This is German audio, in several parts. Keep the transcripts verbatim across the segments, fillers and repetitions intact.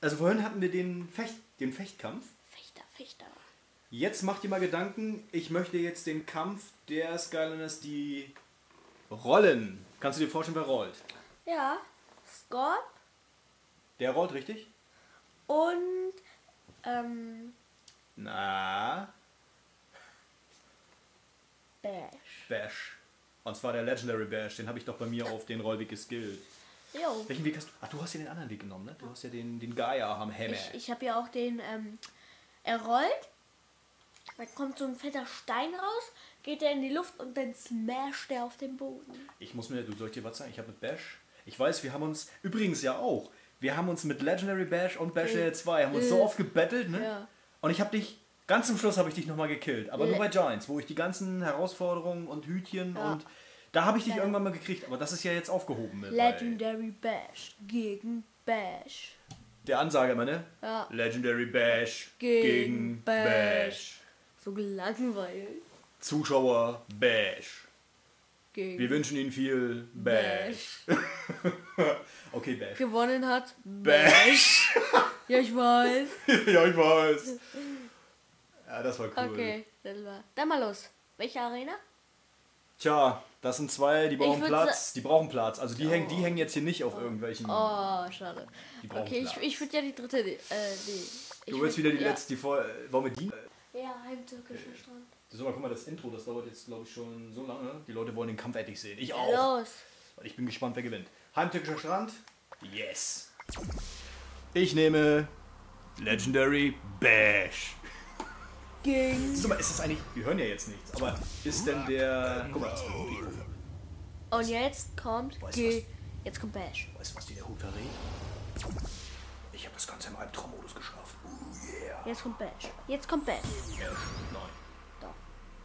Also vorhin hatten wir den, Fecht, den Fechtkampf. Fechter, Fechter. Jetzt mach dir mal Gedanken, ich möchte jetzt den Kampf der Skylanders, die rollen. Kannst du dir vorstellen, wer rollt? Ja, Scorp Der rollt, richtig? und ähm, Na, Bash. Bash. Und zwar der Legendary Bash, den habe ich doch bei mir auf den Rollweg geskillt. Jo. Welchen Weg hast du? Ach, du hast ja den anderen Weg genommen, ne? Du hast ja den, den Gaia am Hammer. Ich, ich habe ja auch den, ähm, er rollt, dann kommt so ein fetter Stein raus, geht er in die Luft und dann smasht er auf den Boden. Ich muss mir, du soll ich dir was sagen? Ich habe mit Bash, ich weiß, wir haben uns, übrigens ja auch, wir haben uns mit Legendary Bash und Bash Äh, zwei, haben uns so äh, oft gebettelt, ne? Ja. Und ich habe dich, ganz zum Schluss habe ich dich nochmal gekillt, aber nur Le- bei Giants, wo ich die ganzen Herausforderungen und Hütchen Ja. und da habe ich dich Ja. irgendwann mal gekriegt, aber das ist ja jetzt aufgehoben mit. Legendary Bash gegen Bash. Der Ansage immer, ne? Ja. Legendary Bash Gegen gegen, Bash. Bash. So gelangweilt. Zuschauer Bash. Gegen Wir wünschen Ihnen viel Bash. Okay, Bash. Gewonnen hat Bash. Ja, ich weiß. Ja, ich weiß. Ja, das war cool. Okay, das war. Dann mal los. Welche Arena? Tja, das sind zwei, die brauchen würd Platz. Die brauchen Platz. Also die, hängen, die hängen jetzt hier nicht auf irgendwelchen... Oh, schade. Die brauchen Okay, ich, Platz. ich würde ja die dritte. Äh, die. Ich Du willst würd- wieder die ja. letzte, die vor... Wollen wir die... Ja, heimtürkischer Strand. So, guck mal, das Intro, das dauert jetzt, glaube ich, schon so lange. Die Leute wollen den Kampf endlich sehen. Ich Ja, auch. los. Und ich bin gespannt, wer gewinnt. Heimtückischer Strand? Yes. Ich nehme Legendary Bash. Gegen. Sag mal, ist das eigentlich... Wir hören ja jetzt nichts, aber ist denn der... Guck mal, das ist der Hut. Und jetzt kommt. Weißt Ge was? jetzt kommt Bash. Weißt du, was dir der Hut verrät? Ich habe das Ganze im Albtraummodus geschafft. Oh yeah. Jetzt kommt Bash. Jetzt kommt Bash. Bash? Nein. Doch.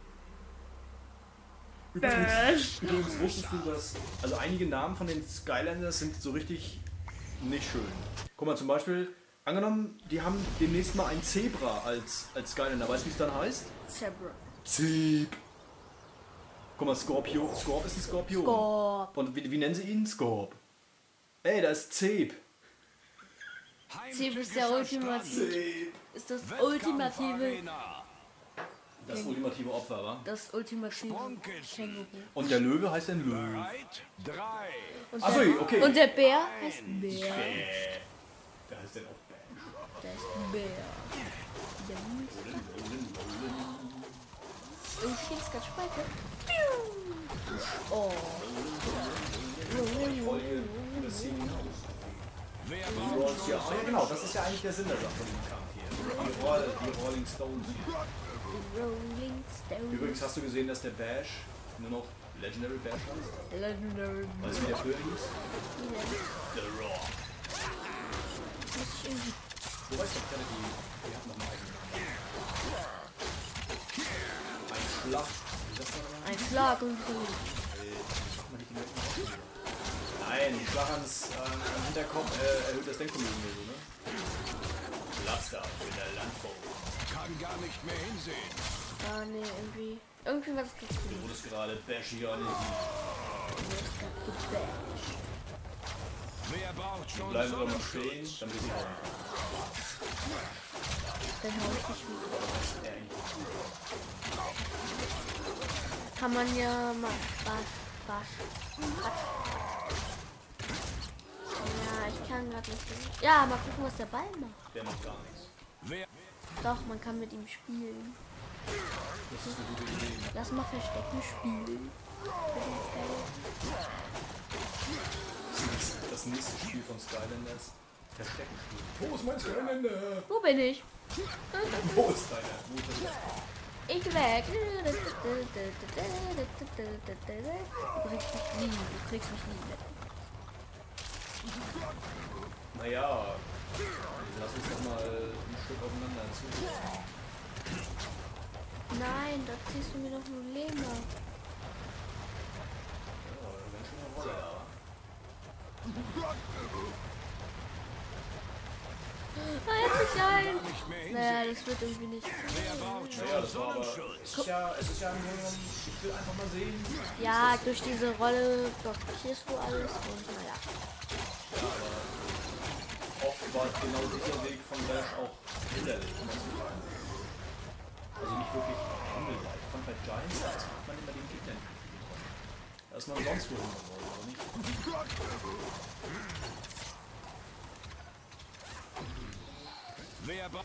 Übrigens, übrigens wusstest du, dass... Also einige Namen von den Skylanders sind so richtig nicht schön. Guck mal, zum Beispiel... Angenommen, die haben demnächst mal ein Zebra als, als Skylander. Weißt du, wie es dann heißt? Zebra. Zeb. Guck mal, Scorpio. Scorp ist ein Skorpion. Scorp. Und wie, wie nennen sie ihn? Scorp. Ey, da ist Zeb. Zeb ist der ultimative. Zeb. Ist das ultimative. Das ultimative Opfer, wa? Das ultimative Känguru. Und der Löwe heißt ein Löwe. Drei. Und Achso, der, okay. und der Bär heißt Bär. Bäh. Der heißt dann auch Bäh. Der ist Bär. Der Monster. Irgendwie geht's ganz weiter. Oh. Folge das Szenen aus. Wer Die braucht Rolls hier. Ah, ja, genau, das ist ja eigentlich der Sinn der Sache von dem Kampf hier. Die, Roll, die Rolling Stones hier. Die Rolling Stones. Übrigens hast du gesehen, dass der Bash nur noch Legendary Bash heißt? Legendary. Weißt du, wie der früher hieß? The Rock. Muss ich irgendwie. Du weißt doch, keine die, die hat noch einen eigenen Namen. Ein Schlag. Wie sagt man nochmal? Ein Schlag und so. Mach mal nicht die Leute. Nein, ein Schlag ans, äh, am Hinterkopf äh, erhöht das Denkvermögen hier so, ne? Blaster für der Landfrau. kann gar nicht mehr hinsehen. Ah, ne, irgendwie. Irgendwie was Du gefühlt. wurdest gerade bashianisiert. Wer braucht schon Bleiben wir mal stehen, Sonnenschutz? dann bin ich auch. Dann hau ich dich wieder. Ja, eigentlich. Kann man ja mal. Wasch, wasch. Ja, ich kann gerade nicht. so- Ja, mal gucken, was der Ball macht. Der macht gar nichts. Wer Doch, man kann mit ihm spielen. Das ist eine gute Idee. Lass mal Verstecken spielen. Das nächste Spiel von Skylanders. Verstecken spielen. Wo ist mein Skylander? Wo bin ich? Wo ist deiner? Wo ist das? Ich weg. Du kriegst mich nie. Du kriegst mich nie mit. Naja, lass uns doch mal ein Stück aufeinander zu. Nein, da ziehst du mir doch nur Lehmer. Ja, ganz schön eine Rolle, ja. Ah, jetzt ist ein. nicht mehr hinsehen? Naja, das wird irgendwie nicht. Wer braucht schon Naja, das war aber. Es Sonnenschutz? ist ja, es ist ja im Grunde genommen, ich will einfach mal sehen. Ja, durch diese Rolle blockierst du alles und naja. Oft war genau dieser Weg von Dash auch hinderlich. Also nicht wirklich handelbar. Ich fand bei Giants, das macht man immer den Gegner nicht. Da ist man sonst wo hin, oder nicht? Wer ba-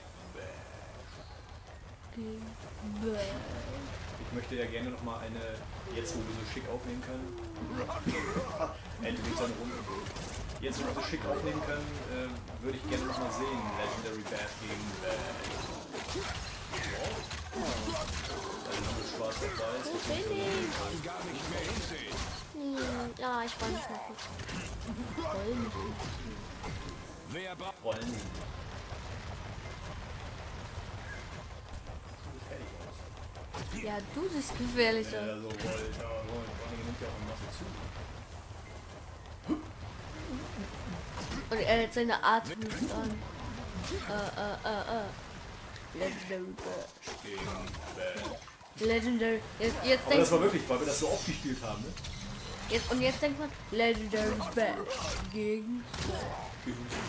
Ich möchte ja gerne nochmal eine, jetzt wo wir so schick aufnehmen können, äh, du willst eine Runde. Jetzt wo wir so schick aufnehmen können, äh, würde ich gerne nochmal sehen, Legendary Bad gegen Bad. Also haben wir Spaß dabei. Es wird nicht verloren. kann gar nicht mehr hinsehen. Hm, ja, ich war nicht mehr gut. Rollen. Wer ba- Rollen. Ja, du siehst gefährlich Ja, aus. so rollt, ja, rollt. Vor allem nimmt ja auch eine Masse zu. Und er hat seine Atemluft an. Äh, äh, äh, äh. Legendary Bird. Gegen Bad. Legendary. Jetzt, jetzt Aber das denkt war wirklich, weil wir das so oft gespielt haben, ne? jetzt, und jetzt denkt man Legendary Bird gegen. Gegen C.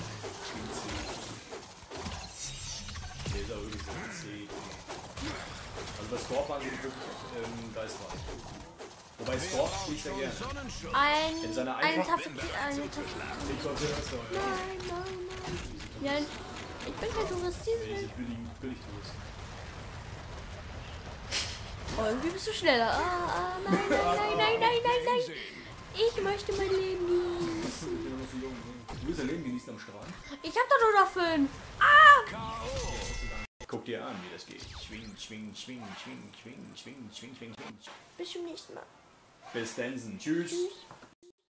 Der ist aber wirklich so ein C. Also bei Scorp waren sie wirklich ähm, geistreich. Wobei Scorp spielt ja gerne. Sonnenschutz. Ein, In seiner eine einfach- Tasse, eine Tasse. Ich sollte das doch, ja. Nein, nein, nein. Ja, ich bin kein Tourist. Diese billig, billig Touristen. Oh, irgendwie bist du schneller. Ah, ah, nein, nein, nein, nein, nein, nein, nein. Ich möchte mein Leben genießen. Ich bin noch so jung. Ne? Du willst dein Leben genießen am Strand? Ich hab doch nur noch fünf. Ah! Guck dir an, wie das geht. Schwing, schwing, schwing, schwing, schwing, schwing, schwing, schwing, schwing. Bis zum nächsten Mal. Bis dann. Tschüss. Tschüss.